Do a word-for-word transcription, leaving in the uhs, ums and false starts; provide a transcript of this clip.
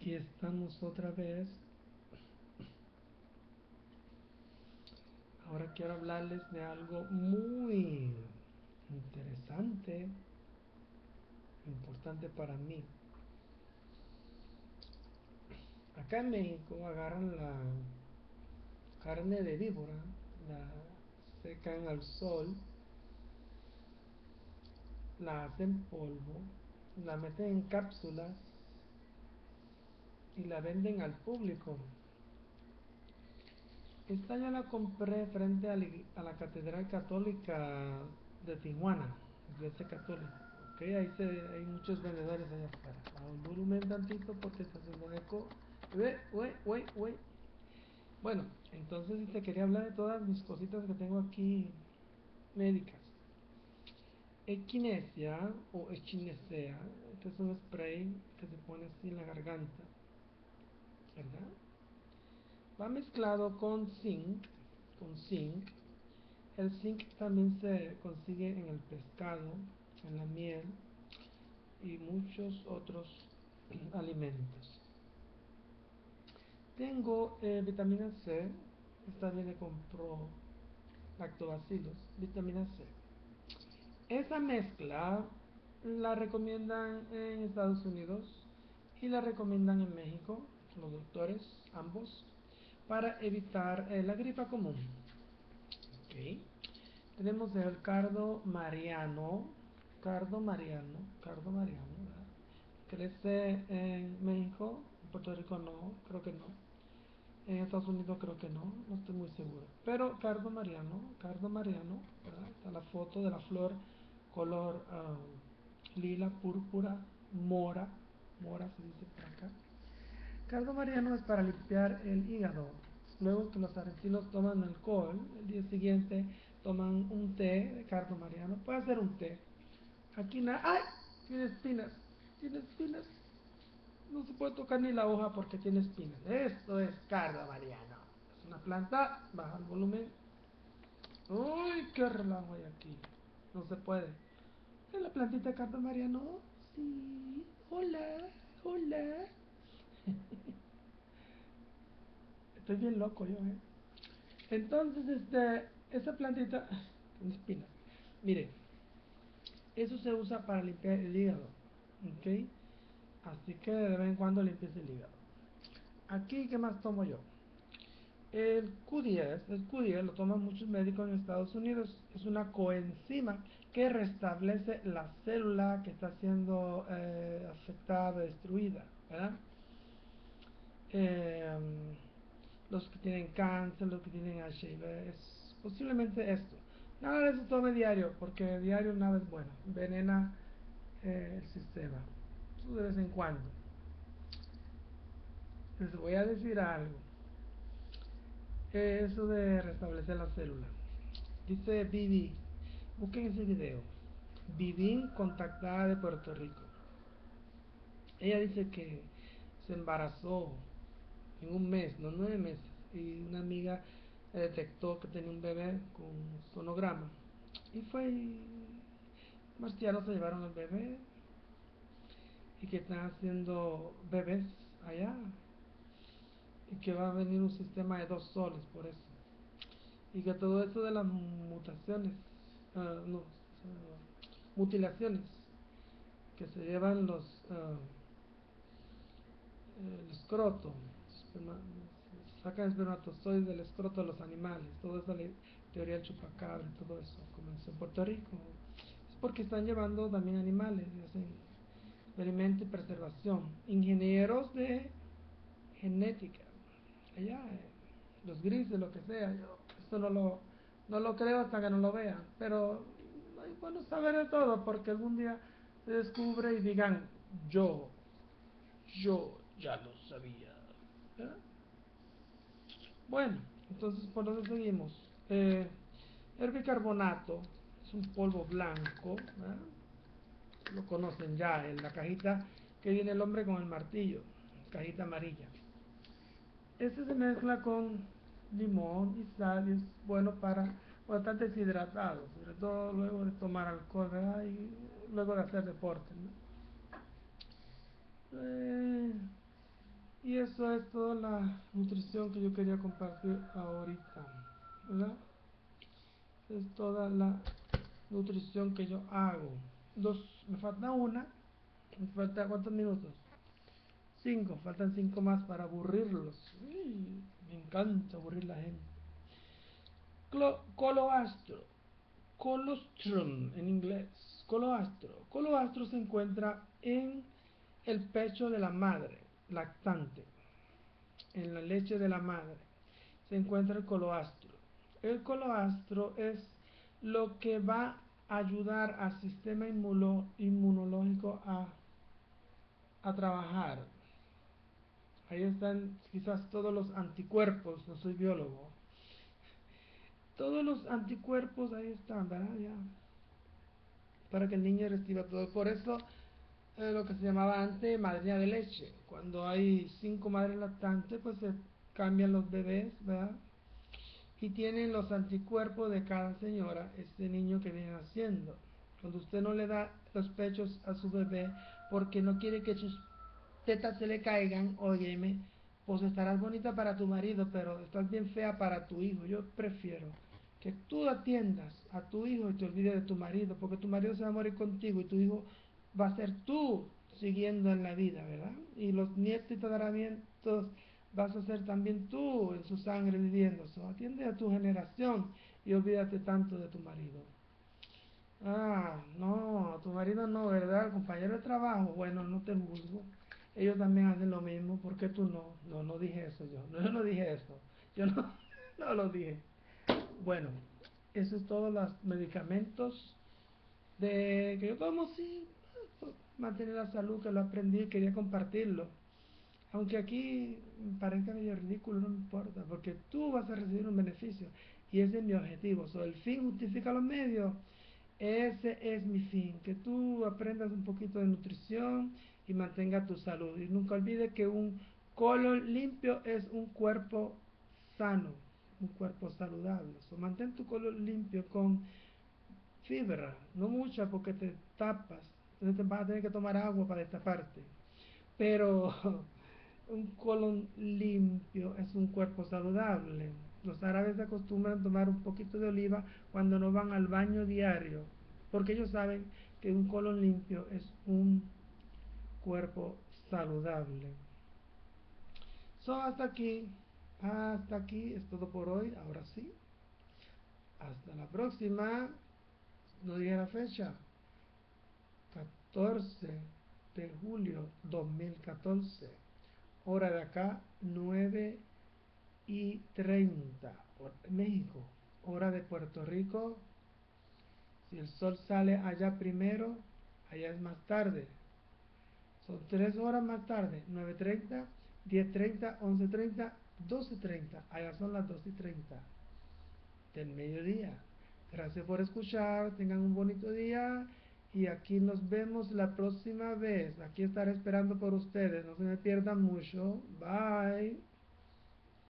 Aquí estamos otra vez. Ahora quiero hablarles de algo muy interesante, importante para mí. Acá en México agarran la carne de víbora, la secan al sol, la hacen polvo, la meten en cápsulas y la venden al público. Esta ya la compré frente a la, a la Catedral Católica de Tijuana, Iglesia Católica. Ok, ahí se, hay muchos vendedores allá afuera. Bajo el volumen tantito porque está haciendo eco. Uy, uy, uy, uy. Bueno, entonces te quería hablar de todas mis cositas que tengo aquí médicas. Equinesia o echinacea, este es un spray que se pone así en la garganta, ¿verdad? Va mezclado con zinc, con zinc. El zinc también se consigue en el pescado, en la miel y muchos otros alimentos. Tengo eh, vitamina C, esta viene con pro lactobacillus, vitamina C. Esa mezcla la recomiendan en Estados Unidos y la recomiendan en México, los doctores, ambos, para evitar eh, la gripa común. Okay. Tenemos el cardo mariano, cardo mariano, cardo mariano, ¿verdad? Crece en México, en Puerto Rico no, creo que no. En Estados Unidos creo que no, no estoy muy seguro. Pero cardo mariano, cardo mariano, ¿verdad? Está la foto de la flor color uh, lila, púrpura, mora, mora se dice por acá. Cardo mariano es para limpiar el hígado. Luego que los argentinos toman alcohol, el día siguiente toman un té de cardo mariano. Puede ser un té. Aquí nada. ¡Ay! Tiene espinas. Tiene espinas. No se puede tocar ni la hoja porque tiene espinas. Esto es cardo mariano. Es una planta. Baja el volumen. ¡Uy! ¡Qué relajo hay aquí! No se puede. ¿Es la plantita de cardo mariano? Sí. Hola. Hola. Estoy bien loco yo, ¿eh? Entonces, este, esa plantita tiene espinas. Mire, eso se usa para limpiar el hígado, ¿ok? Así que de vez en cuando limpies el hígado. Aquí, ¿qué más tomo yo? El Q diez, el Q diez lo toman muchos médicos en Estados Unidos. Es una coenzima que restablece la célula que está siendo eh, afectada, destruida, ¿verdad? Eh, los que tienen cáncer, los que tienen H I V, es posiblemente esto. Nada de eso tome diario, porque diario nada es bueno, envenena eh, el sistema. Eso de vez en cuando. Les voy a decir algo. Eh, eso de restablecer la célula. Dice Vivi, busquen ese video. Vivín contactada de Puerto Rico. Ella dice que se embarazó en un mes, no nueve meses, y una amiga detectó que tenía un bebé con sonograma. Y fue y marcianos se llevaron al bebé y que están haciendo bebés allá y que va a venir un sistema de dos soles por eso. Y que todo eso de las mutaciones, uh, no, uh, mutilaciones que se llevan los uh, el escroto, esperma, sacan espermatozoides del escroto de los animales, toda esa teoría del chupacabra y todo eso comenzó en Puerto Rico. Es porque están llevando también animales y hacen experimento y preservación. Ingenieros de genética, allá, eh, los grises, lo que sea, yo esto no lo, no lo creo hasta que no lo vean, pero es bueno saber de todo porque algún día se descubre y digan, yo yo ya lo sabía. ¿Verdad? Bueno, entonces por dónde seguimos. Eh, el bicarbonato es un polvo blanco. ¿Verdad? Lo conocen ya en la cajita que viene el hombre con el martillo. Cajita amarilla. Este se mezcla con limón y sal y es bueno para cuando están deshidratados, sobre todo luego de tomar alcohol, ¿verdad? Y luego de hacer deporte, ¿no? Eh, eso es toda la nutrición que yo quería compartir ahorita, ¿verdad? Es toda la nutrición que yo hago. Dos, me falta una. Me falta ¿cuántos minutos? Cinco, faltan cinco más para aburrirlos. Uy, me encanta aburrir la gente. Clo coloastro, colostrum en inglés. Coloastro. Coloastro se encuentra en el pecho de la madre lactante, en la leche de la madre. Se encuentra el coloastro. El coloastro es lo que va a ayudar al sistema inmuno inmunológico a, a trabajar. Ahí están quizás todos los anticuerpos, no soy biólogo. Todos los anticuerpos ahí están, ¿verdad? Ya. Para que el niño reciba todo. Por eso eh, lo que se llamaba antes madrina de leche. Cuando hay cinco madres lactantes, pues se cambian los bebés, ¿verdad? Y tienen los anticuerpos de cada señora, este niño que viene naciendo. Cuando usted no le da los pechos a su bebé porque no quiere que sus tetas se le caigan, óyeme, pues estarás bonita para tu marido, pero estás bien fea para tu hijo. Yo prefiero que tú atiendas a tu hijo y te olvides de tu marido, porque tu marido se va a morir contigo y tu hijo va a ser tú siguiendo en la vida, ¿verdad? Y los nietos y tataranietos vas a ser también tú en su sangre viviendo. So, atiende a tu generación y olvídate tanto de tu marido. Ah, no, tu marido no, ¿verdad? El compañero de trabajo, bueno, no te juzgo. Ellos también hacen lo mismo, ¿por qué tú no? No, no dije eso yo, no, yo no dije eso. Yo no, no lo dije. Bueno, eso es todos los medicamentos de que yo tomo, sí, por mantener la salud, que lo aprendí y quería compartirlo. Aunque aquí parezca medio ridículo, no me importa, porque tú vas a recibir un beneficio y ese es mi objetivo. So, el fin justifica los medios. Ese es mi fin, que tú aprendas un poquito de nutrición y mantenga tu salud. Y nunca olvides que un colon limpio es un cuerpo sano, un cuerpo saludable. So, mantén tu colon limpio con fibra, no mucha porque te tapas. Entonces te vas a tener que tomar agua para destaparte. Pero un colon limpio es un cuerpo saludable. Los árabes se acostumbran a tomar un poquito de oliva cuando no van al baño diario, porque ellos saben que un colon limpio es un cuerpo saludable. So, hasta aquí, hasta aquí es todo por hoy. Ahora sí, hasta la próxima. No dije la fecha. catorce de julio dos mil catorce. Hora de acá, nueve y treinta. México. Hora de Puerto Rico. Si el sol sale allá primero, allá es más tarde. Son tres horas más tarde. nueve y treinta, diez y treinta, once y treinta, doce y treinta. Allá son las doce y treinta del mediodía. Gracias por escuchar. Tengan un bonito día. Y aquí nos vemos la próxima vez. Aquí estaré esperando por ustedes. No se me pierdan mucho. Bye.